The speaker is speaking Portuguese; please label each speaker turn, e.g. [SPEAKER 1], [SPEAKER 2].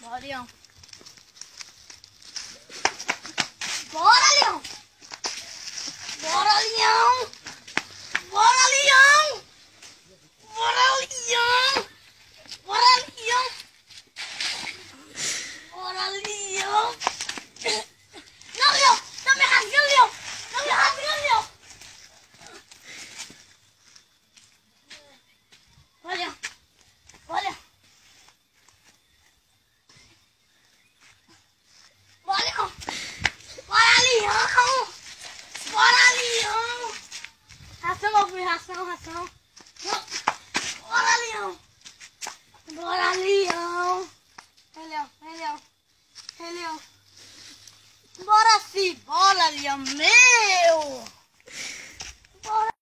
[SPEAKER 1] Bora, Leão. Bora, Leão. Bora, Leão. Bora, Leão. Bora, Leão. Bora, Leão. Bora, Leão. Não, Leão. Tá me rasgando, Leão. Tá me rasgando, Leão. Olha. Olha. Bora, Leão. Bora, Leão. Bora, Leão. Ração, meu filho. Ração. Bora, Leão. Bora, Leão. Leão. Bora sim. Bora, Leão. Meu. Bora.